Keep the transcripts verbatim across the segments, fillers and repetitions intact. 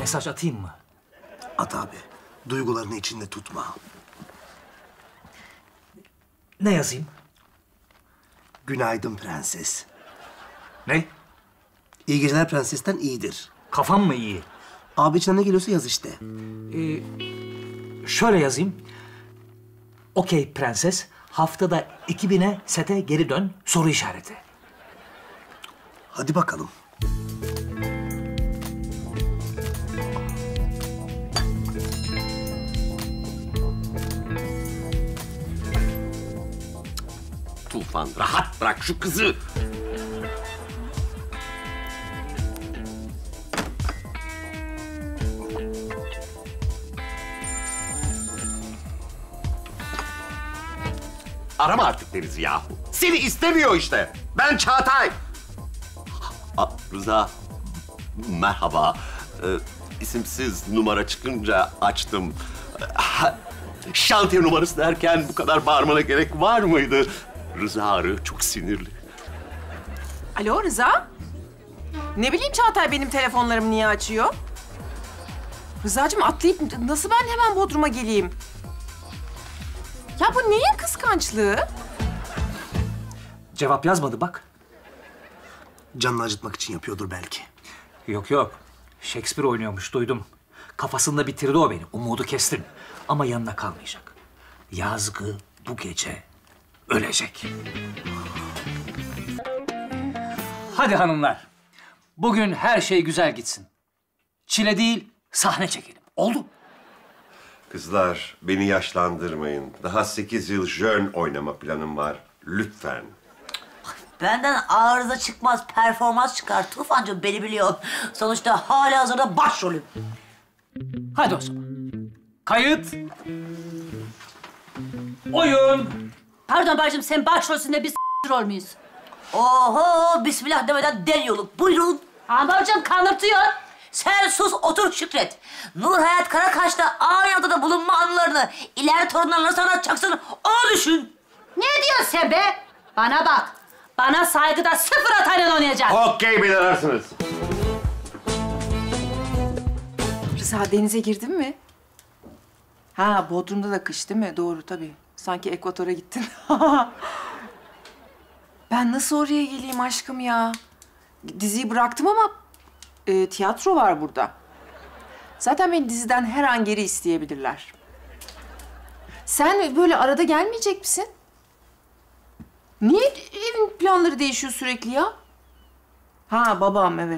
Mesaj atayım mı? At abi. Duygularını içinde tutma. Ne yazayım? Günaydın prenses. Ne? İyi geceler prensesten iyidir. Kafam mı iyi? Abi içinden ne geliyorsa yaz işte. Ee, şöyle yazayım. Okey prenses, haftada iki bine sete geri dön, soru işareti. Hadi bakalım. Tufan, rahat bırak şu kızı. Arama artık Deniz yahu. Seni istemiyor işte. Ben Çağatay. Aa, Rıza, merhaba. Ee, isimsiz numara çıkınca açtım. Ha, şantiye numarası derken bu kadar bağırmana gerek var mıydı? Rıza arıyor, çok sinirli. Alo Rıza? Ne bileyim Çağatay benim telefonlarımı niye açıyor? Rıza'cığım atlayıp nasıl ben hemen Bodrum'a geleyim? Ya bu neyin kıskançlığı? Cevap yazmadı bak. Canını acıtmak için yapıyordur belki. Yok yok. Shakespeare oynuyormuş, duydum. Kafasında bitirdi o beni. Umudu kestim. Ama yanına kalmayacak. Yazgı bu gece ölecek. Hadi hanımlar. Bugün her şey güzel gitsin. Çile değil, sahne çekelim. Oldu. Kızlar, beni yaşlandırmayın. Daha sekiz yıl jön oynama planım var. Lütfen. Benden arıza çıkmaz, performans çıkar. Tufancığım beni biliyor. Sonuçta halihazırda başrolüm. Hadi o zaman. Kayıt. Oyun. Pardon bacım, sen başrolsün de biz rol müyüz? Oho, bismillah demeden deniyorum. Buyurun. Ama hocam kanırtıyor. Sen sus, otur Şükret. Nur Hayat Karakaş'ta aynı odada bulunma anılarını ileri torunlarına nasıl anlatacaksın, onu düşün. Ne diyorsun sen be? Bana bak. Bana saygıda sıfır atayla oynayacaksın. Okey, beni ararsınız. Rıza denize girdin mi? Ha Bodrum'da da kış değil mi? Doğru tabii. Sanki Ekvator'a gittin. Ben nasıl oraya geleyim aşkım ya? Diziyi bıraktım ama e, tiyatro var burada. Zaten beni diziden her an geri isteyebilirler. Sen böyle arada gelmeyecek misin? Niye evin planları değişiyor sürekli ya? Ha babam evet.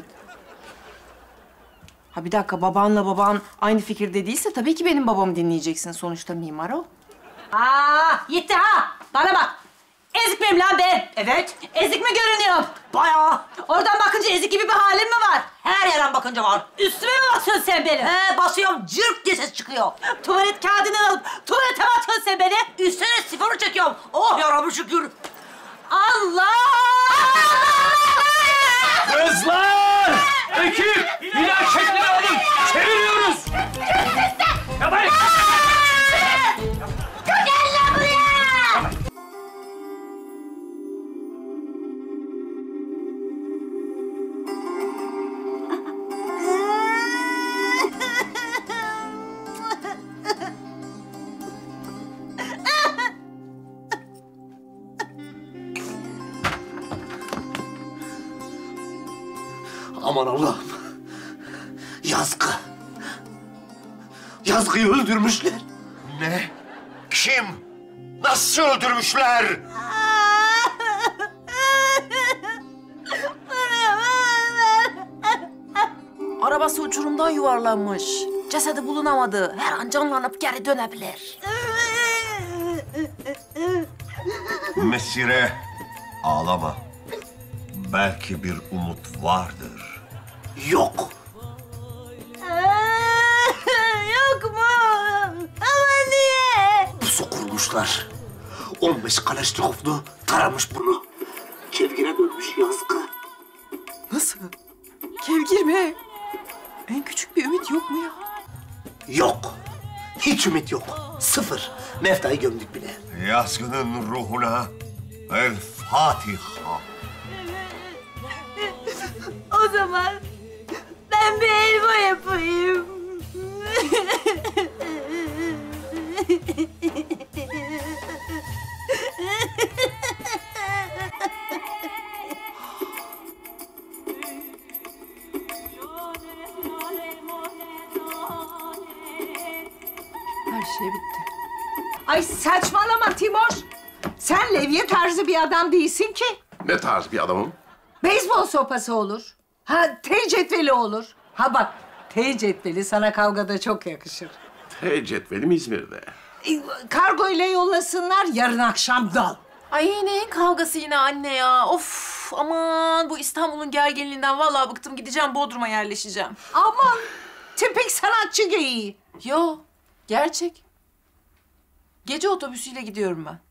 Ha bir dakika, babanla baban aynı fikirde değilse tabii ki benim babamı dinleyeceksin. Sonuçta mimar o. Aa, yetti ha. Bana bak. Ezik miyim lan ben? Evet. Ezik mi görünüyorum? Bayağı. Oradan bakınca ezik gibi bir halim mi var? Her yerden bakınca var. Üstüme mi basıyorsun sen benim? He, basıyorum, cırk diye ses çıkıyor. Tuvalet kağıdını alıp tuvalete mi atıyorsun sen beni? Üstüne sifonu çekiyorum. Oh yarabbim şükür. Allah! Kızlar! Ekip! Hilal şeklini alın! Çeviriyoruz! Yapmayın! Gel lan buraya! Aman Allah'ım. Yazgı. Yazgı'yı öldürmüşler. Ne? Kim? Nasıl öldürmüşler? Arabası uçurumdan yuvarlanmış. Cesedi bulunamadı. Her an canlanıp geri dönebilir. Mesire, ağlama. Belki bir umut vardır. Yok. Yok mu? Ama niye? Pusu kurmuşlar. on beş Kalaşnikovlu taramış bunu. Kevgire dönmüş Yazgı. Nasıl? Kevgir mi? En küçük bir ümit yok mu ya? Yok. Hiç ümit yok. Sıfır. Meftayı gömdük bile. Yazgının ruhuna El Fatiha. O zaman ben bir elma yapayım. şey bitti. Ay saçmalama Timur. Sen levye tarzı bir adam değilsin ki. Ne tarz bir adamım? Beyzbol sopası olur. Ha T cetveli olur. Ha bak T cetveli sana kavgada çok yakışır. T cetvelim İzmir'de. E, kargo ile yollasınlar yarın akşam dal. Ay neyin kavgası yine anne ya? Of aman bu İstanbul'un gerginliğinden vallahi bıktım. Gideceğim Bodrum'a yerleşeceğim. Aman tipik sanatçı geyiği. Yo gerçek. Gece otobüsüyle gidiyorum ben.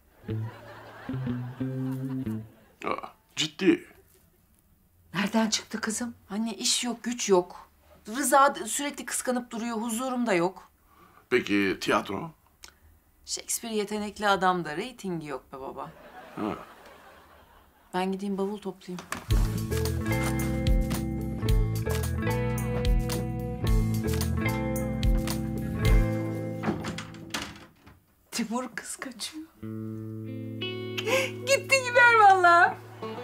Aa, ciddi. Nereden çıktı kızım? Anne iş yok, güç yok. Rıza sürekli kıskanıp duruyor, huzurum da yok. Peki tiyatro? Shakespeare yetenekli adam da reytingi yok be baba. Ha. Ben gideyim bavul toplayayım. Timur kız kaçıyor. Gitti gider vallahi.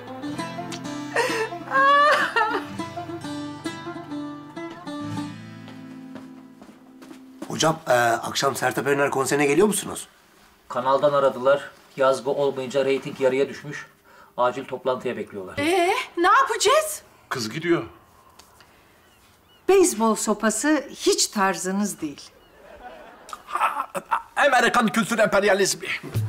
Hocam e, akşam Sertab Erener konserine geliyor musunuz? Kanaldan aradılar. Yazgı olmayınca reyting yarıya düşmüş. Acil toplantıya bekliyorlar. Ee, ne yapacağız? Kız gidiyor. Beyzbol sopası hiç tarzınız değil. Amerikan kültür emperyalizmi.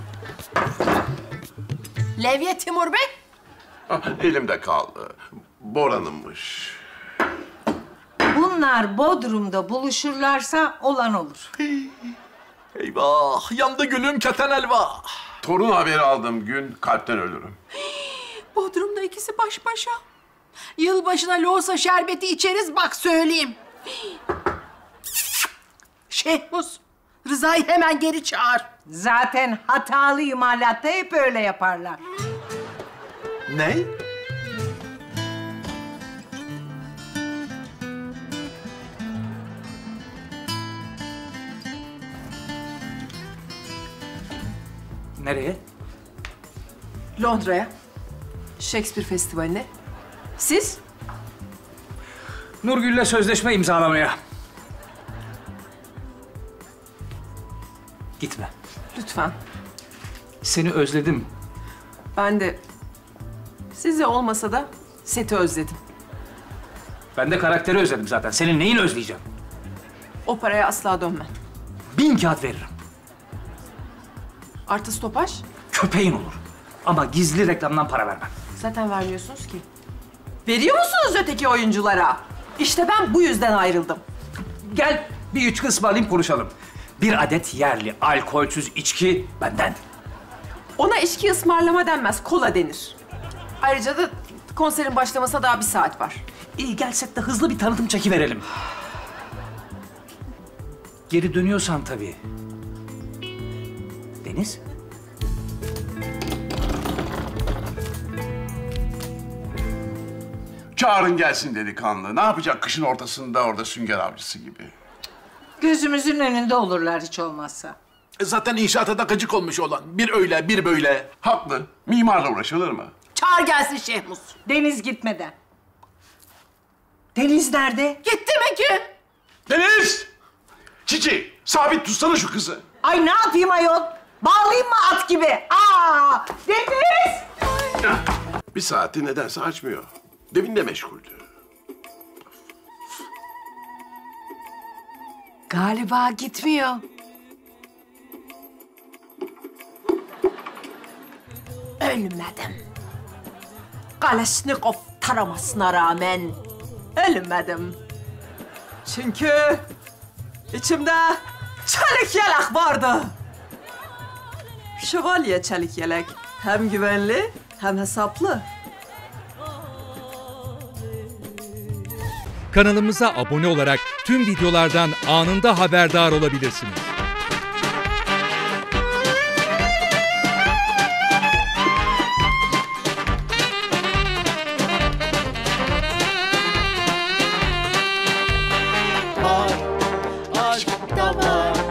Levye Timur Bey. Ah, elimde kaldı. Bora'nınmış. Bunlar Bodrum'da buluşurlarsa olan olur. Eyvah, yandı gülüm keten elva. Torun haberi aldığım gün kalpten ölürüm. Bodrum'da ikisi baş başa. Yılbaşına loğusa şerbeti içeriz bak söyleyeyim. Şehmus, Rıza'yı hemen geri çağır. Zaten hatalı imalatta hep öyle yaparlar. Ne? Nereye? Londra'ya. Shakespeare Festivali'ne. Siz? Nurgül'le sözleşme imzalamaya. Gitme. Lütfen. Seni özledim. Ben de sizi olmasa da seti özledim. Ben de karakteri özledim zaten. Senin neyini özleyeceğim? O paraya asla dönmem. Bin kağıt veririm. Artı stopaj. Köpeğin olur. Ama gizli reklamdan para vermem. Zaten vermiyorsunuz ki. Veriyor musunuz öteki oyunculara? İşte ben bu yüzden ayrıldım. Gel bir üç ısmarlayayım konuşalım. Bir adet yerli alkolsüz içki benden. Ona içki ısmarlama denmez, kola denir. Ayrıca da konserin başlamasına daha bir saat var. İyi gelsek de hızlı bir tanıtım çekiverelim. Geri dönüyorsan tabii. Deniz? Çağırın gelsin delikanlı. Ne yapacak kışın ortasında orada sünger avcısı gibi? Gözümüzün önünde olurlar hiç olmazsa. E zaten inşaata da gıcık olmuş olan. Bir öyle, bir böyle. Haklı. Mimarla uğraşılır mı? Çağır gelsin Şehmus. Deniz gitmeden. Deniz nerede? Gitti mi ki? Deniz! Çiçi, sabit tutsana şu kızı. Ay ne yapayım ayol? Bağlayayım mı at gibi? Aa! Deniz! Bir saati nedense açmıyor. Demin de meşguldü. Galiba gitmiyor. Ölmedim. Kalashnikov taramasına rağmen ölmedim. Çünkü içimde çelik yelek vardı. Şövalye çelik yelek. Hem güvenli hem hesaplı. Kanalımıza abone olarak tüm videolardan anında haberdar olabilirsiniz. Aşk da var.